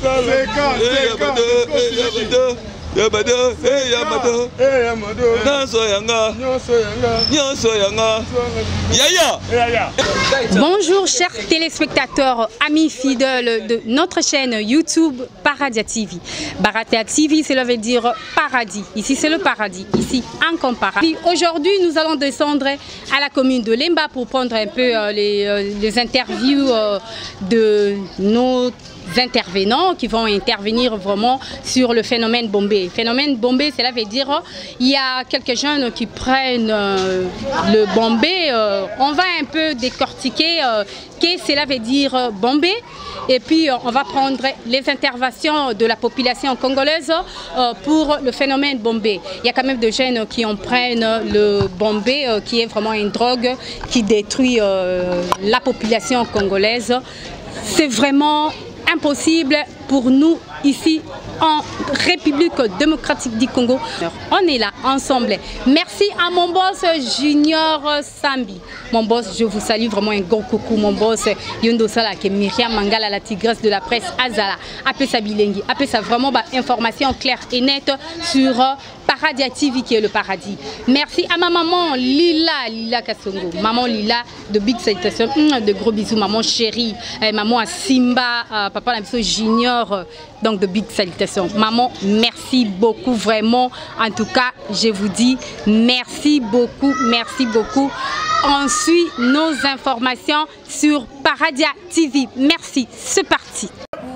Bonjour chers téléspectateurs, amis fidèles de notre chaîne YouTube Paradia TV. Paradia TV, cela veut dire paradis. Ici c'est le paradis, ici incomparable. Aujourd'hui nous allons descendre à la commune de Lemba pour prendre un peu les interviews de nos intervenants qui vont intervenir vraiment sur le phénomène Bombé. Phénomène Bombé, cela veut dire il y a quelques jeunes qui prennent le Bombé. On va un peu décortiquer qu'est-ce que cela veut dire Bombé. Et puis on va prendre les interventions de la population congolaise pour le phénomène Bombé. Il y a quand même des jeunes qui en prennent le Bombé, qui est vraiment une drogue qui détruit la population congolaise. C'est vraiment impossible pour nous ici en République démocratique du Congo. On est là ensemble. Merci à mon boss Junior Sambi. Mon boss, je vous salue vraiment un gros coucou. Mon boss Yondo Sala, qui est Myriam Mangala, la tigresse de la presse Azala. Appelez ça bilingue. Appelez ça vraiment information claire et nette sur Paradia TV qui est le paradis. Merci à ma maman Lila Kassongo. Maman Lila de Big Salutation. De gros bisous. Maman chérie. Maman à Simba. Papa Nabiso Junior. Donc de Big Salutations. Maman, merci beaucoup vraiment. En tout cas, je vous dis merci beaucoup, merci beaucoup. On suit nos informations sur Paradia TV. Merci, c'est parti.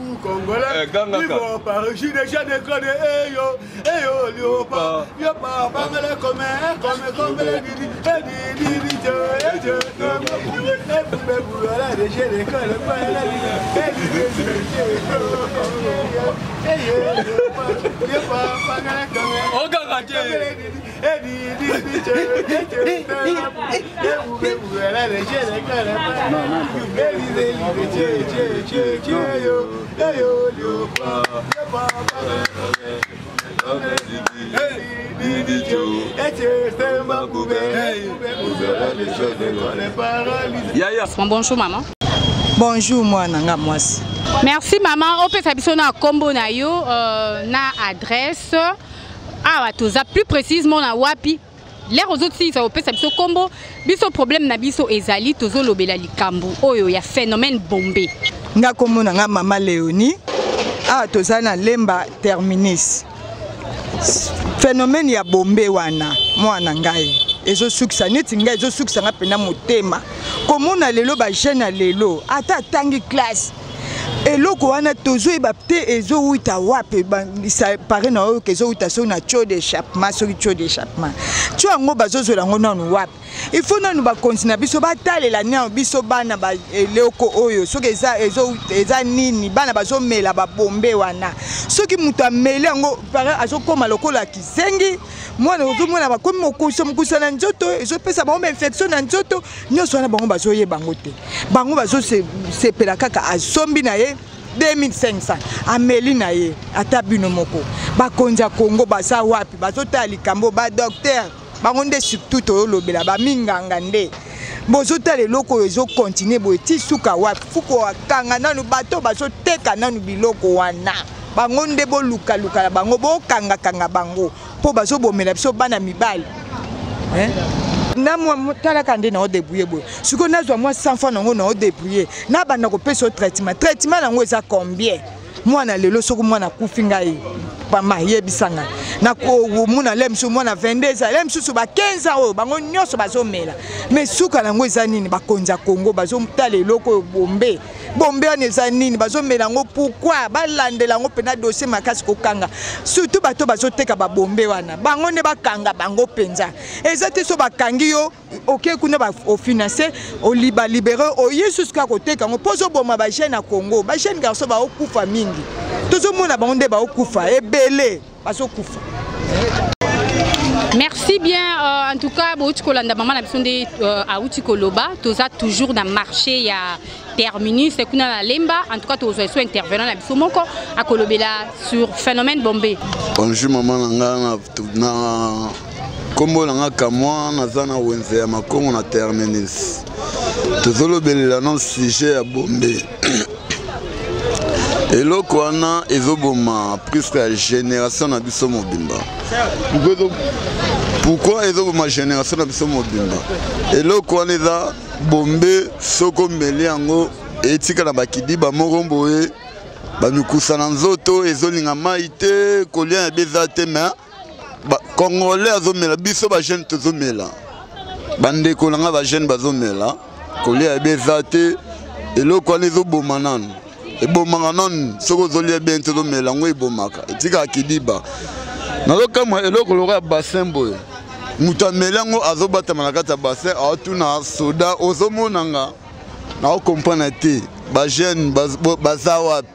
Bonjour maman. Bonjour moi nanga mwasi. Merci maman. On peut s'habiller na combo na yo na adresse. Ah toza plus précisément na wapi. Les autres si ça peut s'habiller combo. Biso problème na biso ezali tozo lobela likambo. Oyo ya phénomène Bombé. Nga kombo nanga mama Léonie. Ah toza na Lemba terminus. Phénomène ya Bombé wana mwana ngai. Ezo sukisa neti ngai ezo sukisa nga pena motema. Komona lelo ba jeune lelo ata tangi classe. Eloko wana tozo ebapte ezo uita wape ça paraît na oyo kezo uita so na cho d'échappement so cho d'échappement. Tu ango bazozo lango na wape. Il faut na nous ba continuer biso batalela na biso bana ba eloko oyo so keza eza nini bana bazo mela ba Bombé wana. Soki mutu amele ngo para azokoma lokola kisengi mwana ozomona bakomi mokusa na nzoto ezopesa bango infection na nzoto nyonso wana bango bazoye bango te bango bazo sepela kaka asombi na ye 2500 ameli na ye ata bino moko bakonza Congo basa wapi bazotala likambo ba docteur bango nde surtout toyolobela baminganga nde bozotala eloko ezo continuer boye ti suka wapi fuko akanga nanu bato bazoteka nanu biloko wana bango nde boluka na bango bokanga bango po bazo bomela biso bana mibali na moi tala kande na odebrouiller boy siko nazwa moi 100 francs nango na odebrouiller na banda ko pesa traitement nango eza combien mwana lelo soko mwana kufinga yi pa mayebisanga na ko muna lemsu mwana 22 lemsu ba 15 ans bango nyoso bazomela mais suka nango eza nini bakonza Congo bazomtala eloko Bombé wana eza nini bazomela ngo pourquoi balandela ngo pena dossier makasi kokanga surtout bato bazoteka ba Bombé wana bango ne bakanga bango penza eza te so bakangi yo OK kuna ba financer o libérer o yesus ka koteka ngo pozo boma ba jeune na Congo ba jeune garçon ba okufa mingi tozo mona bango nde ba okufa ebele bazokufa. Merci bien. En tout cas, maman a besoin de Aoutikoloba. Toza toujours dans le marché, il y a terminus, c'est qu'on a la Lemba. En tout cas, toza soit intervenant la Bisomoko à Kolobela sur phénomène Bombé. Bonjour maman na kombo nanga kamwa nazana wenze ya makongo na terminus. Tozolobela non sujet à Bombé. eloko wana ezoboma presque la génération na biso mobimba. Pourquoi ezoboma génération na biso mobimba? Eloko wana eza bombe soko meli yango etika na bakidiba moko boye bamikusa na nzoto ezolinga mai te kolia ya beza te mais congolais azomela biso ba jeune tozomela bandeko nanga ba jeune bazomela kolia ya beza te eloko wana ezoboma nanu ebomaka nanu soko ozolia bien tozomela ngo ebomaka etika akidiba nazokamwa eloko lokola ya bassin boye mutu ameli yango azobatama na kati ya bassin aotuna soda ozomonanga naokomprendre te bajeune baza wapi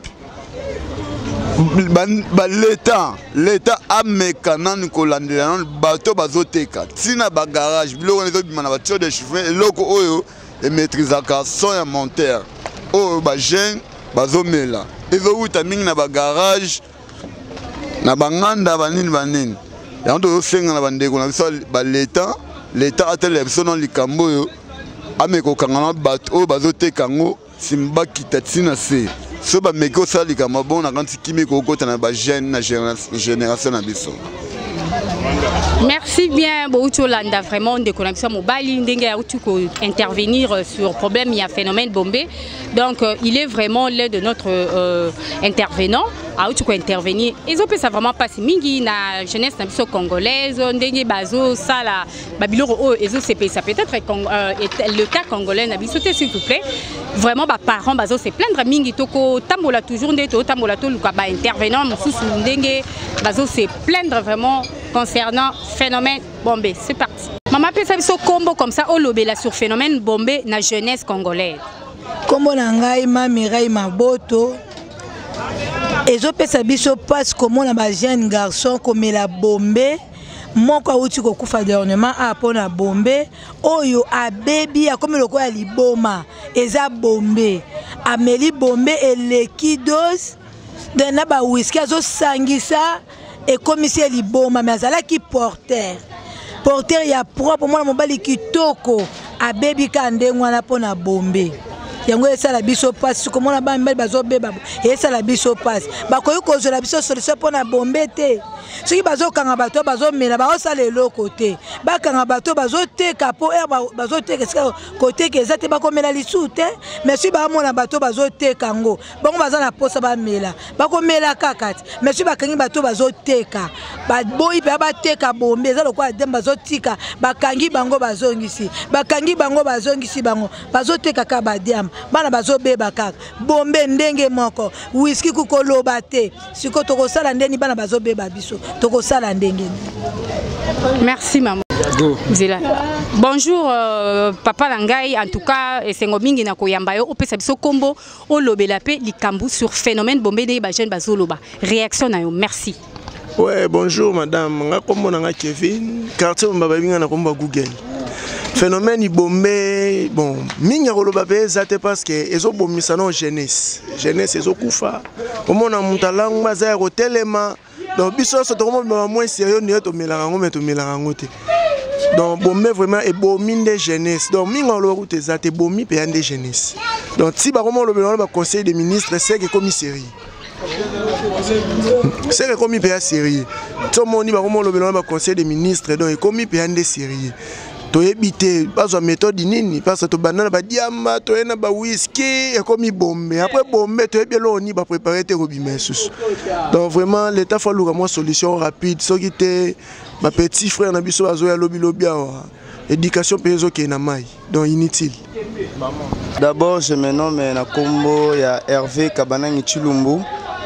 l'État ameka nani kolandela nani bato bazoteka tina bagarage biloko ezobima na batio de chiffre eloko oyo emetrizaka son ya monteur oyo bajeune bazomela ezowuta mingi na bagarage na banganda banini yango tozosenga na bandeko na biso l'État atele biso na likambo oyo ameka okanga na bato oyo bazoteka yango simbakita tina se so ba meko salika mabona kanti kimiko okota na ba jeune na génération na biso. Merci bien Boutou Landa, vraiment de connexion mobile ndenge ya utuko intervenir sur problème il y a phénomène bombé. Donc il est vraiment l'un de notre intervenant à utuko intervenir. Ils ont ça vraiment passer mingi na jeunesse na biso congolaise ndenge bazo sala babiloro o ezo CP ça peut-être le cas congolais na biso s'il vous plaît. Vraiment ba parents bazo se plaindre mingi toko tambola toujours ndé tambola to luka ba intervenant mususu ndenge bazo se plaindre vraiment concernant phénomène bombé. C'est parti. Maman peut faire ce combo comme ça au lobela sur phénomène bombé na jeunesse congolaise. Combo na ngai ma mirai maboto. Ezo pesa biso passe comme na ba jeune garçon comme la bombé. Moko auti ko kufa dernièrement apona bombé oyo a baby a comme loko ya liboma eza bombé ameli bombé eleki dose de na ba whisky azo sangisa et commissaire liboma mais azalaki porteur ya propre mwana mobali kitoko a baby ka ndengwa na pona bombé yango esala biso passe komona ba mbeli bazobeba esala biso passe bakoyi kozela biso solution pona bombé te soki bazokanga bato bazomela baosala eloko te bakanga bato bazoteka po bazoteka sika koteka eza te bakomela lisu te mais soki bamona bato bazoteka ngo bango baza na posa bamela bakomela kaka te mais soki bakangi bato bazoteka baboyi mpe bateka bombe eza lokola dem bazotika bakangi bango bazongisi bango bazoteka ka badiama bana bazobeba kaka bombe ndenge moko whisky kukoloba te siko tokosala ndeni bana bazobeba biso. Merci maman. Bonjour papa Langai, en tout cas c'est ngomingi na koyamba yo opesa biso kombo o lobela pe likambu sur phénomène bombé de ba jeune bazoloba. Réaction na yo, merci. Ouais, bonjour madame, nga kombo na Kevin, quartier mbaba binga na komba Google. Phénomène bombé, bon, minga koloba pe zate parce que ezo bomisa no jeunesse ezo kufa. Omona mutalangu bazaya ko telema. Donc, biso c'est moins sérieux ni to melango mais to melango te. Donc, bombé vraiment et bomine de jeunesse. Donc, minga lo route zate bomi pe ande jeunesse. Donc, si ba comment le conseil des ministres c'est que commissariat. C'est que commis pe série. Tout monde ba comment le conseil des ministres donc commis pe ande série. To ebité pas une méthode nini parce que to banana ba diamba to ena ba whisky et comme bombé après bombé to ebelo oni ba préparer te robimé sous. Donc vraiment l'état faut louer moi solution rapide so qui était ma petit frère na biso azo ya lobi éducation peso qui na mai donc inutile. D'abord je me nomme na kombo ya Hervé Kabanangi Chilumbu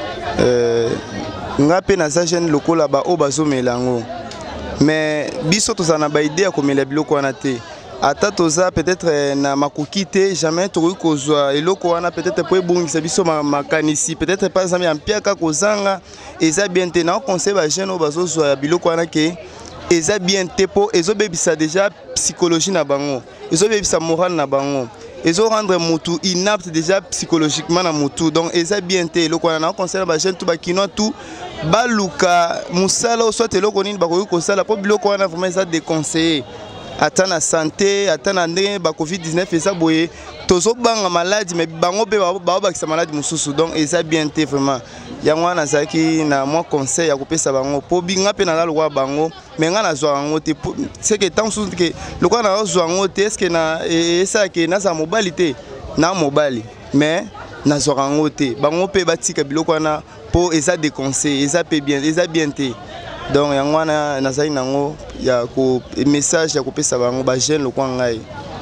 ngape na sa jeune lokola ba o bazo melango. Mais biso tozana ba idée comme la biloko wana te ata toza peut-être na makoki te jamais to kozwa eloko wana peut-être pour ebongisa biso makanisi peut-être pas zami ampiaka kozanga eza bien te na conseil ba jeune o bazozwa biloko wana ke eza bien te po ezobebisa déjà psychologie na bango ezobebisa moral na bango ezo rendre mutu inapte déjà psychologiquement na mutu donc eza bien te eloko wana na conseil ba jeune to bakino tout baluka musala soit eloko nini bakoki kosala po biloko wana vraiment eza déconseillé ata na santé ata na ndenge ba covid-19 eza boye tozobanga maladie mais bango mpe baobakisa maladie mosusu donc eza bien te vraiment yango wana nazalaki na mwa conseil ya kopesa bango mpo binga mpe naza lokola bango mais nga nazwaka yango te seke ntango mosusu ke lokola nazwa yango te estce esalaki nazala mobali te na mobali mais nazwaka yango te bango mpe batika biloko wana mpo eza déconseil eza bien te donc yango wana nazali nango ya message ya kopesa bango bajeune lokola ngai.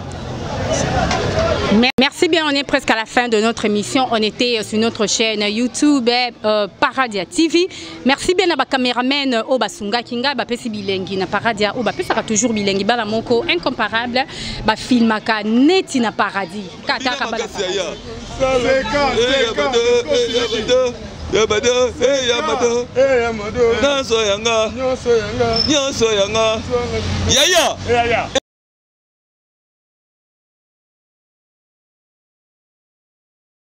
Merci bien, on est presque à la fin de notre émission. On était sur notre chaîne YouTube Paradia TV. Merci bien à ma caméraman Obasunga Kinga, Bapesi Bilengi na Paradia, Obapesa toujours Bilengi Balamoko incomparable, ba filmaka neti na Paradis. Kataka bala. Yamado, Yamado,